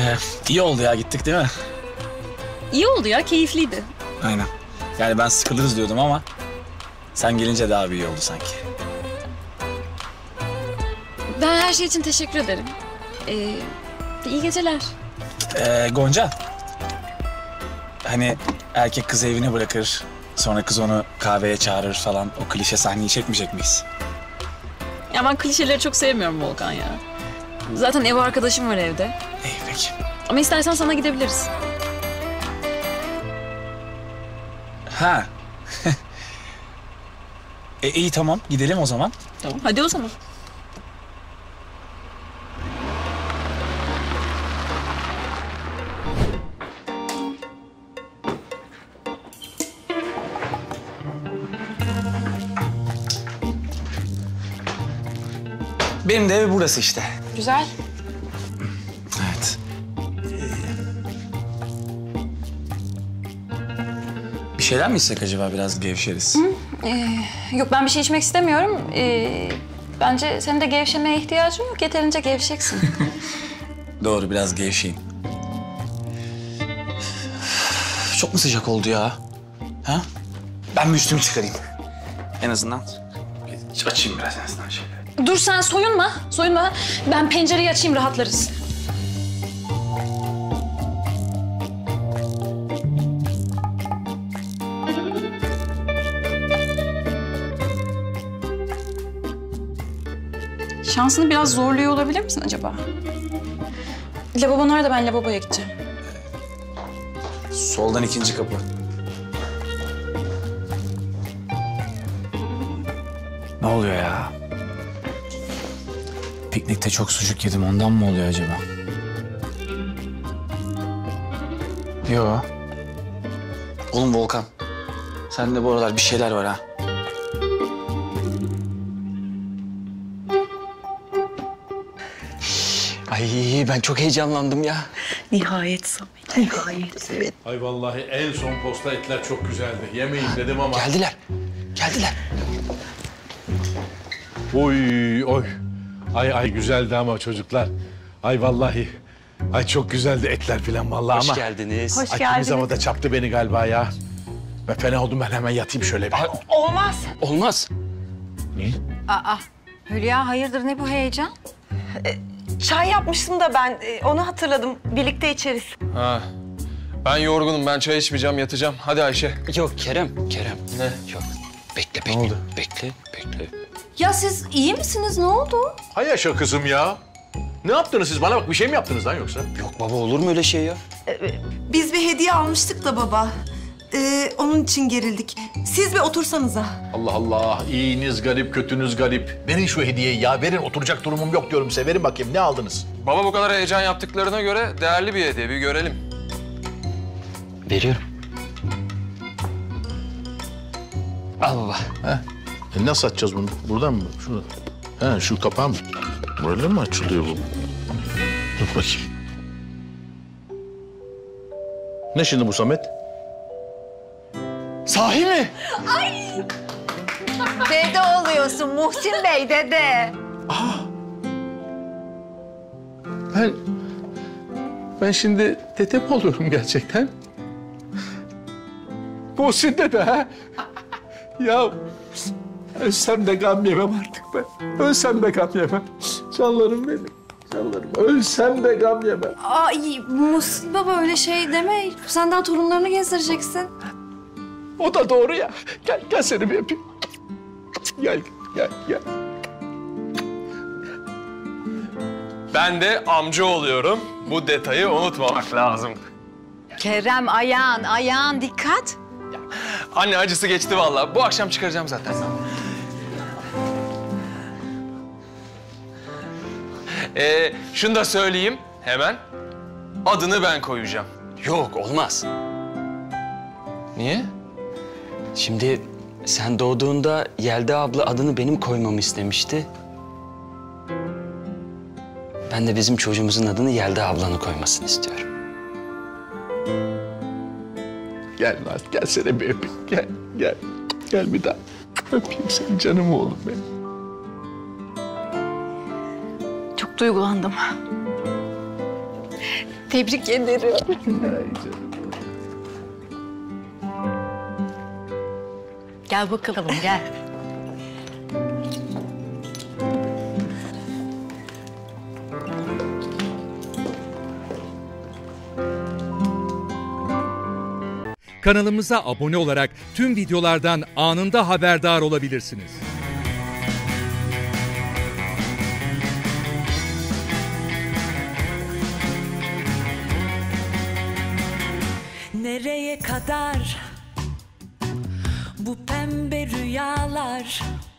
İyi oldu ya, gittik değil mi? İyi oldu ya, keyifliydi. Aynen. Yani ben sıkılırız diyordum ama sen gelince daha bir iyi oldu sanki. Ben her şey için teşekkür ederim. İyi geceler. Gonca. Hani erkek kızı evine bırakır, sonra kız onu kahveye çağırır falan. O klişe sahneyi çekmeyecek miyiz? Ya ben klişeleri çok sevmiyorum Volkan ya. Zaten ev arkadaşım var evde. İyi peki. Ama istersen sana gidebiliriz. Ha. İyi tamam, gidelim o zaman. Tamam, hadi o zaman. Benim de ev burası işte. Güzel. Evet. Bir şeyler mi içsek acaba, biraz gevşeriz? Yok, ben bir şey içmek istemiyorum. Bence senin de gevşemeye ihtiyacın yok. Yeterince gevşeksin. Doğru, biraz gevşeyim. Çok mu sıcak oldu ya? Ha? Ben bir üstümü çıkarayım. En azından. Açayım biraz en azından şeyleri. Dur sen soyunma. Soyunma. Ben pencereyi açayım, rahatlarız. Şansını biraz zorluyor olabilir misin acaba? Lavabo nerede? Ben lavaboya gideceğim. Soldan ikinci kapı. Ne oluyor ya? Piknikte çok sucuk yedim, ondan mı oluyor acaba? Yo. Oğlum Volkan, sende bu aralar bir şeyler var ha. Ay ben çok heyecanlandım ya. Nihayet Samet, nihayet. Evet. Ay vallahi en son posta etler çok güzeldi. Yemeyin dedim ama... Geldiler. Geldiler. Oy oy. Ay güzeldi ama çocuklar. Ay vallahi. Ay çok güzeldi etler falan vallahi ama... Hoş geldiniz. Hoş Ay geldiniz. kimi da çaptı beni galiba ya. Ben fena oldum, ben hemen yatayım şöyle bir. Olmaz. Olmaz. Aa, Hülya hayırdır ne bu heyecan? Çay yapmıştım da ben onu hatırladım. Birlikte içeriz. Ha. Ben yorgunum. Ben çay içmeyeceğim, yatacağım. Hadi Ayşe. Yok Kerem. Ne? Yok. Bekle. Ne oldu? Bekle. Ya siz iyi misiniz? Ne oldu? Hay yaşa kızım ya. Ne yaptınız siz? Bana bak, bir şey mi yaptınız lan yoksa? Yok baba, olur mu öyle şey ya? Biz bir hediye almıştık da baba. Onun için gerildik. Siz bir otursanıza. Allah Allah. İyiniz garip, kötünüz garip. Verin şu hediyeyi ya. Verin. Oturacak durumum yok diyorum size. Verin bakayım. Ne aldınız? Baba bu kadar heyecan yaptıklarına göre değerli bir hediye. Bir görelim. Veriyorum. Al baba. Nasıl açacağız bunu? Buradan mı? Şunu. Ha, şu kapağı mı? Böyle mi açılıyor bu? Dur bakayım. Ne şimdi bu Samet? Sahi mi? Dede oluyorsun Muhsin Bey dede. Ben şimdi tete mi oluyorum gerçekten? Muhsin dede ha? Ya ölsem de gam yemem artık ben. Ölsem de gam yemem. Canlarım benim. Canlarım. Ölsem de gam yemem. Ay Muhsin baba öyle şey deme. Sen daha torunlarını gezdireceksin. O da doğru ya. Gel seni bir öpeyim. Gel. Ben de amca oluyorum. Bu detayı unutmamak lazım. Kerem ayağın dikkat. Anne acısı geçti vallahi. Bu akşam çıkaracağım zaten. Şunu da söyleyeyim hemen. Adını ben koyacağım. Yok olmaz. Niye? Şimdi sen doğduğunda Yelda abla adını benim koymamı istemişti. Ben de bizim çocuğumuzun adını Yelda ablanın koymasını istiyorum. Gel lan. Gel seni bir öpeyim. Gel. Gel bir daha. Öpeyim seni canım oğlum benim. Çok duygulandım. Tebrik ederim. Gel bakalım gel. Kanalımıza abone olarak tüm videolardan anında haberdar olabilirsiniz. Nereye kadar bu pembe rüyalar?